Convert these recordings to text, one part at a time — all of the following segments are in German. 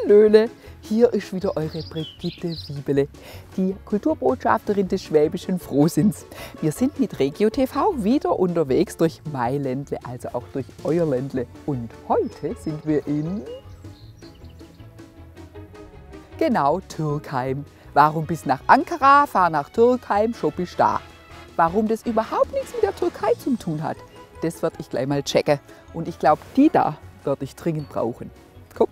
Hallöle, hier ist wieder eure Brigitte Wiebele, die Kulturbotschafterin des schwäbischen Frohsinns. Wir sind mit Regio TV wieder unterwegs durch mein Ländle, also auch durch euer Ländle. Und heute sind wir in Türkheim. Warum bis nach Ankara, fahr nach Türkheim, schon bist da. Warum das überhaupt nichts mit der Türkei zu tun hat, das werde ich gleich mal checken. Und ich glaube, die da werde ich dringend brauchen. Komm.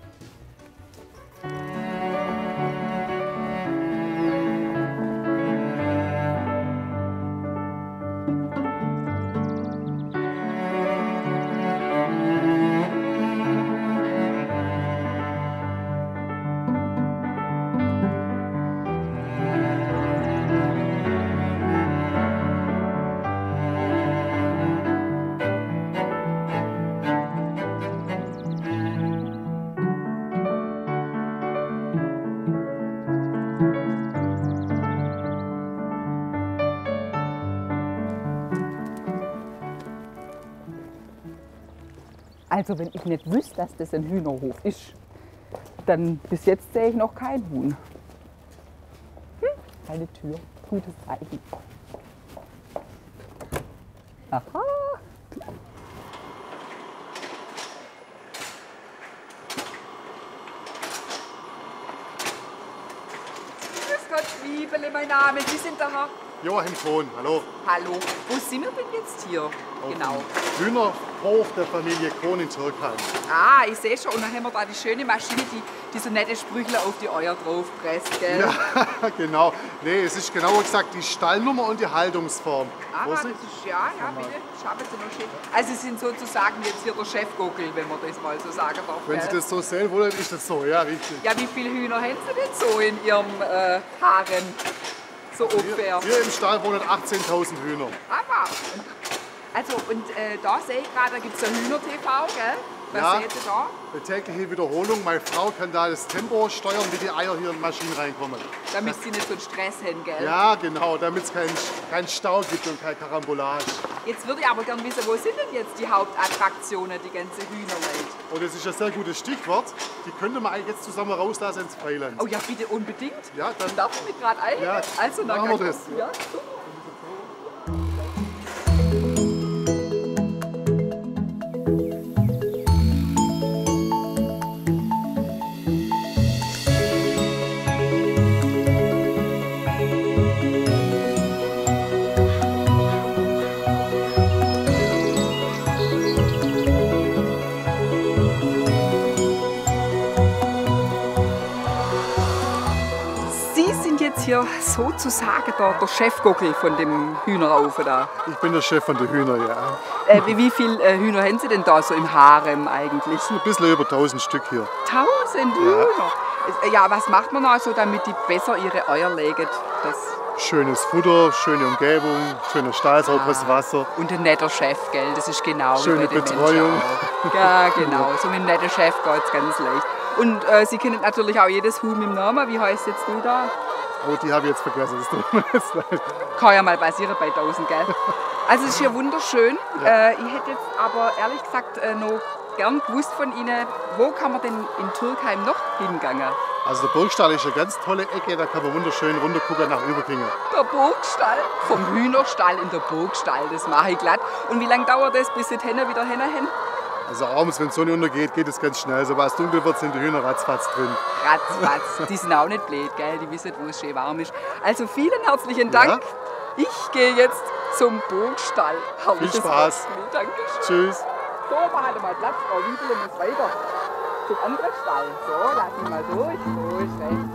Also wenn ich nicht wüsste, dass das ein Hühnerhof ist, dann bis jetzt sehe ich noch kein Huhn. Eine Tür, gutes Zeichen. Aha. Grüß Gott, Wiebele, mein Name. Sie sind der Herr? Joachim Kohn, hallo. Hallo. Wo sind wir denn jetzt hier? Genau. Hühnerhof der Familie Kohn in Türkheim. Ah, ich sehe schon. Und dann haben wir da die schöne Maschine, die so nette Sprüchler auf die Eier drauf presst, gell? Ja, genau. Nee, es ist genauer gesagt die Stallnummer und die Haltungsform. Ah, das ist, ja, bitte. Schauen Sie noch schön. Also Sie sind sozusagen jetzt hier der Chefgockel, wenn man das mal so sagen darf. Wenn Sie das so sehen wollen, ist das so, ja, richtig. Ja, wie viele Hühner haben Sie denn so in Ihrem Harem? So ungefähr. Hier im Stall wohnen 18.000 Hühner. Aber, also, und da sehe ich gerade, da gibt es ja Hühner-TV, gell? Was Ja, sehen Sie da? eine tägliche Wiederholung. Meine Frau kann da das Tempo steuern, wie die Eier hier in die Maschine reinkommen. Damit Sie nicht so einen Stress haben, gell? Ja, genau, damit es keinen Stau gibt und keine Karambolage. Jetzt würde ich aber gerne wissen, wo sind denn jetzt die Hauptattraktionen, die ganze Hühnerwelt? Und das ist ein sehr gutes Stichwort. Die könnte man eigentlich jetzt zusammen rauslassen ins Freiland. Oh ja, bitte unbedingt. Ja, dann Darf ich mich gerade ein? Ja, also, machen wir das. Ja, super. Hier sozusagen der Chefgockel von dem Hühnerhaufen da. Ich bin der Chef von den Hühnern, ja. Wie viele Hühner haben Sie denn da so im Harem eigentlich? Ein bisschen über 1000 Stück hier. 1000 Hühner? Ja, was macht man also, damit die besser ihre Eier legen? Schönes Futter, schöne Umgebung, schöner Stall, sauberes Wasser. Und ein netter Chef, gell? Das ist genau schöne wie bei den Betreuung. Menschen auch. Ja, genau. So mit einem netten Chef geht es ganz leicht. Und Sie kennen natürlich auch jedes Huhn mit dem Namen. Wie heißt jetzt du da? Oh, die habe ich jetzt vergessen, das tut mir jetzt leid. Kann ja mal passieren bei 1000, gell? Also es ist hier wunderschön. Ja. Ich hätte jetzt aber ehrlich gesagt noch gern gewusst von Ihnen, wo kann man denn in Türkheim noch hingegangen? Also der Burgstall ist eine ganz tolle Ecke, da kann man wunderschön runtergucken nach Überkingen. Der Burgstall? Vom Hühnerstall in der Burgstall, das mache ich glatt. Und wie lange dauert das, bis Sie die Henne wieder hin? Also abends, wenn die Sonne untergeht, geht es ganz schnell. Sobald es dunkel wird, sind die Hühner ratzfatz drin. Ratzfatz. Die sind auch nicht blöd, gell? Die wissen, wo es schön warm ist. Also vielen herzlichen Dank. Ja? Ich gehe jetzt zum Burgstall. Viel Spaß. Dankeschön. Tschüss. So, wir halten mal Platz. Frau Wiebele muss weiter zum anderen Stall. So, lass ihn mal durch. So ist recht.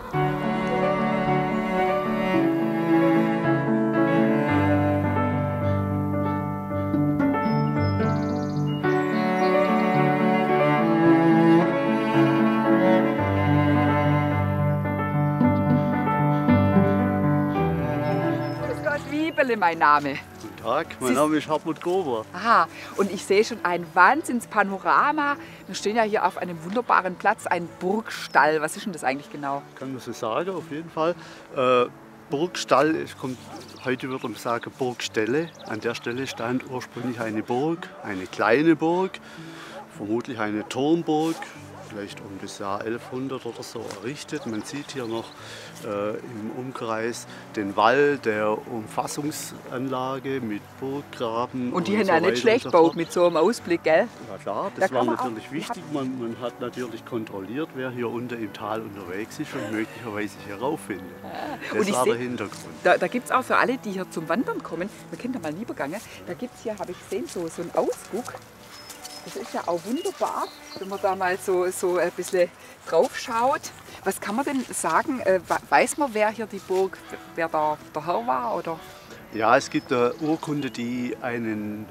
Wiebele, mein Name. Guten Tag, mein Name ist Hartmut Gober. Aha, und ich sehe schon ein Wahnsinnspanorama. Wir stehen ja hier auf einem wunderbaren Platz, ein Burgstall. Was ist denn das eigentlich genau? Kann man so sagen, auf jeden Fall. Burgstall, heute würde man sagen Burgstelle. An der Stelle stand ursprünglich eine Burg, eine kleine Burg, vermutlich eine Turmburg. vielleicht um das Jahr 1100 oder so errichtet. Man sieht hier noch im Umkreis den Wall der Umfassungsanlage mit Burggraben. Und die haben ja nicht schlecht gebaut mit so einem Ausblick, gell? Ja klar, das war natürlich wichtig. Man hat natürlich kontrolliert, wer hier unten im Tal unterwegs ist und möglicherweise hier rauffindet. Das war der Hintergrund. Da gibt es auch für alle, die hier zum Wandern kommen, wir können da mal lieber gehen, da gibt es hier, habe ich gesehen, so einen Ausguck. Das ist ja auch wunderbar, wenn man da mal so ein bisschen drauf schaut. Was kann man denn sagen? Weiß man, wer hier die Burg, wer da der Herr war? Oder? Ja, es gibt eine Urkunde, die einen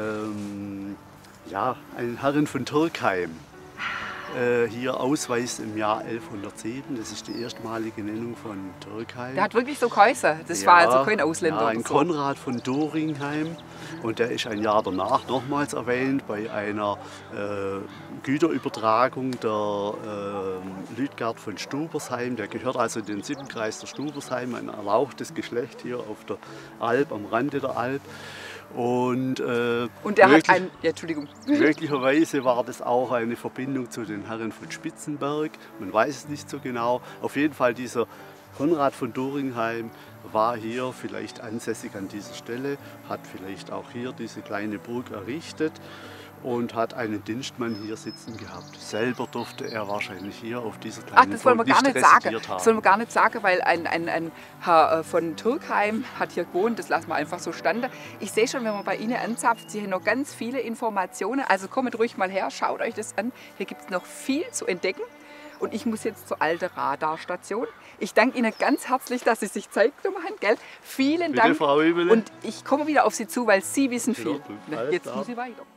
Herren von Türkheim hier ausweist im Jahr 1107. Das ist die erstmalige Nennung von Türkheim. Der hat wirklich so geheißen. Das war also kein Ausländer. Ja, ein oder so. Konrad von Doringheim. Und der ist ein Jahr danach nochmals erwähnt bei einer Güterübertragung der Lütgard von Stubersheim. Der gehört also in den 7. Kreis der Stubersheim, ein erlauchtes Geschlecht hier auf der Alp, am Rande der Alp. Und er hat ein, ja, Entschuldigung. Möglicherweise war das auch eine Verbindung zu den Herren von Spitzenberg. Man weiß es nicht so genau. Auf jeden Fall dieser Konrad von Doringheim war hier vielleicht ansässig an dieser Stelle, hat vielleicht auch hier diese kleine Burg errichtet und hat einen Dienstmann hier sitzen gehabt. Selber durfte er wahrscheinlich hier auf dieser kleinen das wollen wir gar nicht sagen. haben. Das wollen wir gar nicht sagen, weil ein Herr von Türkheim hat hier gewohnt. Das lassen wir einfach so standen. Ich sehe schon, wenn man bei Ihnen anzapft, Sie haben noch ganz viele Informationen. Also kommt ruhig mal her, schaut euch das an. Hier gibt es noch viel zu entdecken. Und ich muss jetzt zur alten Radarstation. Ich danke Ihnen ganz herzlich, dass Sie sich Zeit genommen haben. Gell? Vielen Bitte, Dank. Frau Übele. Und ich komme wieder auf Sie zu, weil Sie wissen viel. Jetzt muss ich weiter.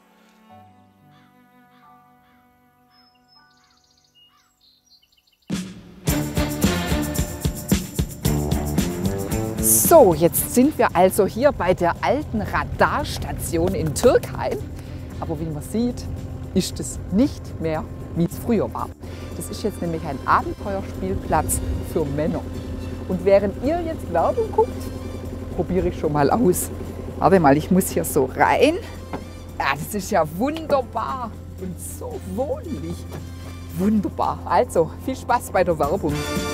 So, jetzt sind wir also hier bei der alten Radarstation in Türkheim. Aber wie man sieht, ist es nicht mehr, wie es früher war. Das ist jetzt nämlich ein Abenteuerspielplatz für Männer. Und während ihr jetzt Werbung guckt, probiere ich schon mal aus. Warte mal, ich muss hier so rein. Ja, das ist ja wunderbar und so wohnlich. Wunderbar. Also, viel Spaß bei der Werbung.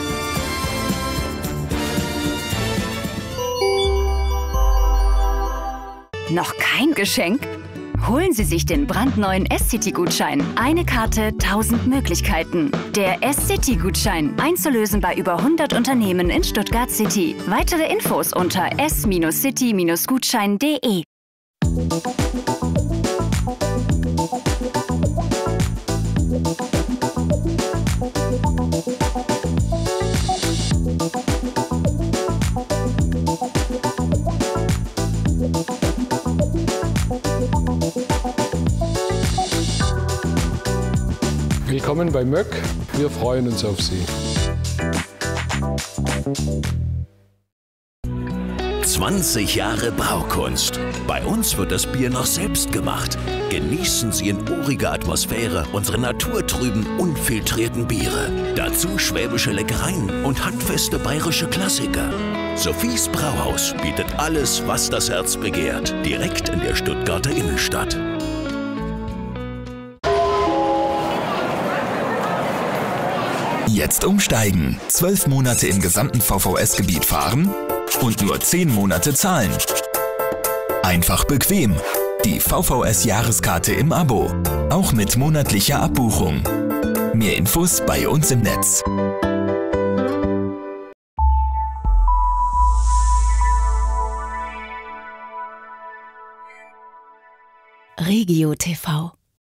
Noch kein Geschenk? Holen Sie sich den brandneuen S-City-Gutschein. Eine Karte, 1000 Möglichkeiten. Der S-City-Gutschein. Einzulösen bei über 100 Unternehmen in Stuttgart City. Weitere Infos unter s-city-gutschein.de. Willkommen bei Möck, wir freuen uns auf Sie. 20 Jahre Braukunst. Bei uns wird das Bier noch selbst gemacht. Genießen Sie in uriger Atmosphäre unsere naturtrüben, unfiltrierten Biere. Dazu schwäbische Leckereien und handfeste bayerische Klassiker. Sophies Brauhaus bietet alles, was das Herz begehrt. Direkt in der Stuttgarter Innenstadt. Jetzt umsteigen. 12 Monate im gesamten VVS-Gebiet fahren und nur 10 Monate zahlen. Einfach bequem. Die VVS-Jahreskarte im Abo. Auch mit monatlicher Abbuchung. Mehr Infos bei uns im Netz. Regio TV.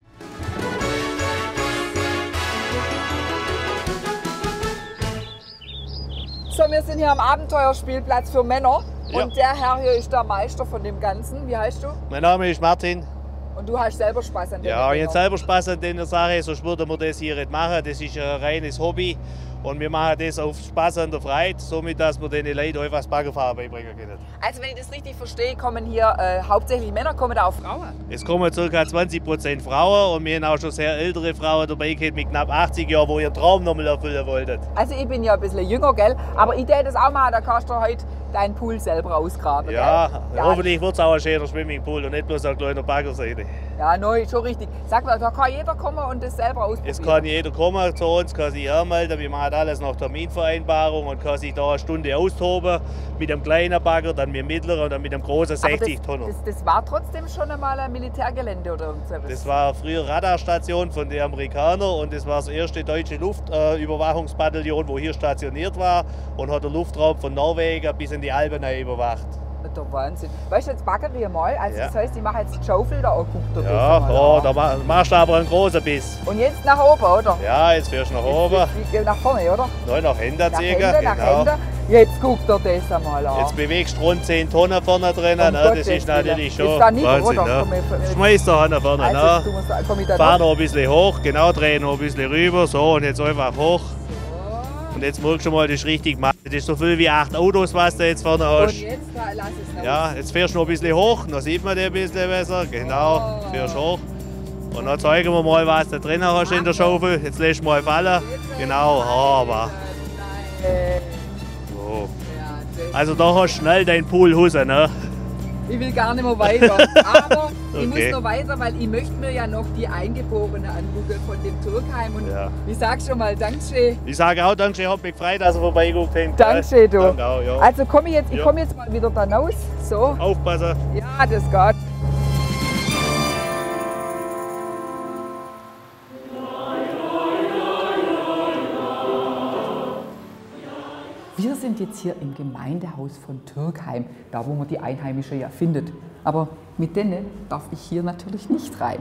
So, wir sind hier am Abenteuerspielplatz für Männer. Ja. Und der Herr hier ist der Meister von dem Ganzen. Wie heißt du? Mein Name ist Martin. Und du hast selber Spaß an dem? Ja, ich habe selber Spaß an der Sache, sonst würden wir das hier nicht machen. Das ist ein reines Hobby und wir machen das auf Spaß an der Freude, somit dass wir den Leuten einfach das Baggerfahren beibringen können. Also wenn ich das richtig verstehe, kommen hier hauptsächlich Männer, kommen da auch Frauen? Es kommen ca. 20% Frauen und wir haben auch schon sehr ältere Frauen dabei gehabt mit knapp 80 Jahren, die ihren Traum nochmal erfüllen wollten. Also ich bin ja ein bisschen jünger, gell? Aber ich täte das auch machen, da kannst du heute deinen Pool selber ausgraben. Ja, gell? hoffentlich wird es auch ein schöner Swimmingpool und nicht bloß ein kleiner Baggerseite. Ja, neu, schon richtig. Sag mal, da kann jeder kommen und das selber ausprobieren. Es kann jeder kommen zu uns, kann sich anmelden. Wir machen alles nach Terminvereinbarung und kann sich da eine Stunde austoben. Mit dem kleinen Bagger, dann mit dem mittleren und dann mit dem großen 60-Tonner. Das war trotzdem schon einmal ein Militärgelände oder irgendwas? Das war früher Radarstation von den Amerikanern und das war das erste deutsche Luftüberwachungsbataillon, wo hier stationiert war und hat den Luftraum von Norwegen bis in die Alpen überwacht. Der Wahnsinn. Weißt du, jetzt baggern wir mal. Also das heißt, ich mache jetzt die Schaufel da auch. Ja, oh, da machst du aber einen großen Biss. Und jetzt nach oben, oder? Ja, jetzt fährst du nach oben. Jetzt nach vorne, oder? Nein, nach hinten ziehen. Nach hinten. Jetzt guckt er das einmal an. Jetzt bewegst du rund 10 Tonnen vorne drin. Ne? Das ist natürlich schon Wahnsinn. Ne? Schmeiß da nach vorne. Also, ne? Fahr noch ein bisschen hoch, genau, dreh noch ein bisschen rüber. So, und jetzt einfach hoch. Und jetzt merkst du mal, das ist richtig gemacht. Das ist so viel wie 8 Autos, was du jetzt vorne hast. Und jetzt lass es noch. Ja, jetzt fährst du noch ein bisschen hoch, dann sieht man den ein bisschen besser. Genau, fährst hoch. Und dann zeigen wir mal, was du drin hast in der Schaufel. Jetzt lässt du mal fallen. Genau, aber. So. Also da hast du schnell deinen Pool raus, ne? Ich will gar nicht mehr weiter, aber ich muss noch weiter, weil ich möchte mir ja noch die Eingeborenen angucken von dem Türkheim. Und ich sag schon mal Dankeschön. Ich sage auch Dankeschön, hab mich gefreut, dass ihr vorbeigeguckt habt. Dankeschön, du. Danke auch, ja. Also komm ich jetzt mal wieder da raus. So. Aufpassen. Ja, das geht. Wir sind jetzt hier im Gemeindehaus von Türkheim, da wo man die Einheimischen ja findet. Aber mit denen darf ich hier natürlich nicht rein.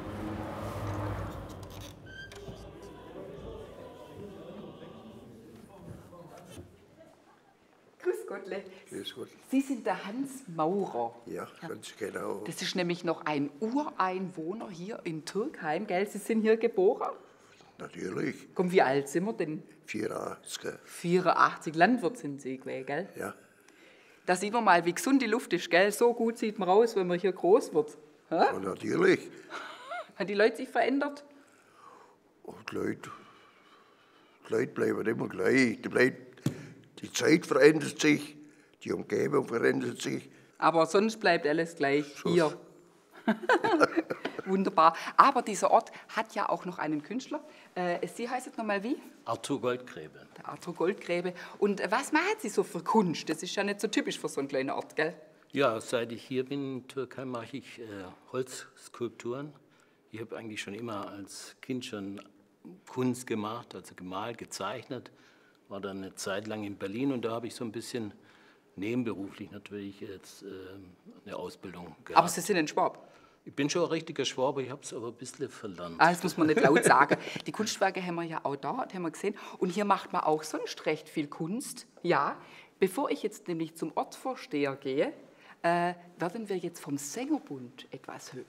Grüß Gottle. Grüß Gott. Sie sind der Hans Maurer. Ja, ganz genau. Das ist nämlich noch ein Ureinwohner hier in Türkheim, gell? Sie sind hier geboren? Natürlich. Komm, wie alt sind wir denn? 84. 84, Landwirt sind Sie, gell? Ja. Da sieht man mal, wie gesund die Luft ist, gell? So gut sieht man raus, wenn man hier groß wird. Ja, natürlich. Haben die Leute sich verändert? Und die Leute bleiben immer gleich. Die Zeit verändert sich, die Umgebung verändert sich. Aber sonst bleibt alles gleich hier. Wunderbar. Aber dieser Ort hat ja auch noch einen Künstler. Sie heißt nochmal wie? Arthur Goldgräbe. Der Arthur Goldgräbe. Und was machen Sie so für Kunst? Das ist ja nicht so typisch für so einen kleinen Ort, gell? Ja, seit ich hier bin in Türkei mache ich Holzskulpturen. Ich habe eigentlich schon immer als Kind schon Kunst gemacht, also gemalt, gezeichnet. War dann eine Zeit lang in Berlin und da habe ich so ein bisschen nebenberuflich natürlich jetzt eine Ausbildung gehabt. Aber Sie sind ein Schwab? Ich bin schon ein richtiger Schwaber, ich habe es aber ein bisschen verlernt. Das muss man nicht laut sagen. Die Kunstwerke haben wir ja auch da, das haben wir gesehen. Und hier macht man auch sonst recht viel Kunst. Ja, bevor ich jetzt nämlich zum Ortsvorsteher gehe, werden wir jetzt vom Sängerbund etwas hören.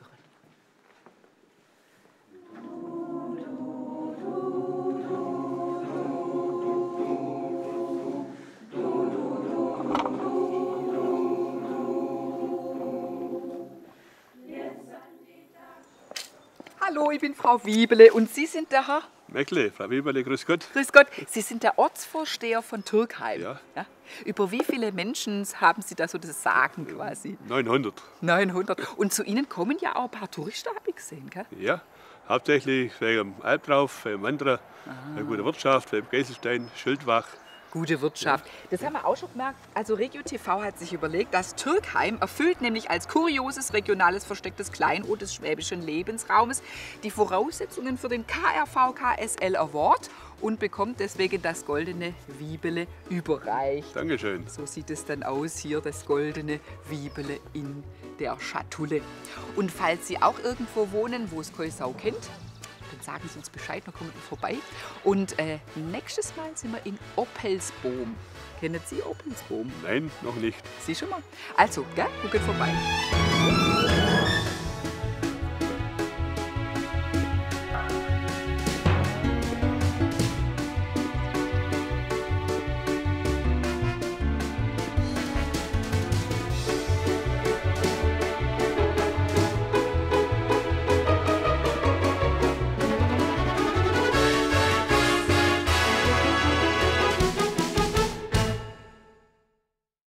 Hallo, ich bin Frau Wiebele und Sie sind der Herr? Meckle, Frau Wiebele, grüß Gott. Grüß Gott. Sie sind der Ortsvorsteher von Türkheim. Ja. Ja? Über wie viele Menschen haben Sie da so das Sagen quasi? 900. 900. Und zu Ihnen kommen ja auch ein paar Touristen, habe ich gesehen, gell? Ja, hauptsächlich wegen dem Albrauf, wegen dem Wandern, wegen guter Wirtschaft, wegen Geiselstein, Schildwach. Gute Wirtschaft. Das haben wir auch schon gemerkt. Also Regio TV hat sich überlegt, dass Türkheim erfüllt nämlich als kurioses regionales verstecktes Kleinod des schwäbischen Lebensraumes die Voraussetzungen für den KRV-KSL Award und bekommt deswegen das goldene Wiebele überreicht. Dankeschön. So sieht es dann aus hier, das goldene Wiebele in der Schatulle. Und falls Sie auch irgendwo wohnen, wo es keine Sau kennt, dann sagen Sie uns Bescheid, dann kommen wir vorbei. Und nächstes Mal sind wir in Oppelsboom. Kennen Sie Oppelsboom? Nein, noch nicht. Sie schon mal? Also, gell, gucken vorbei.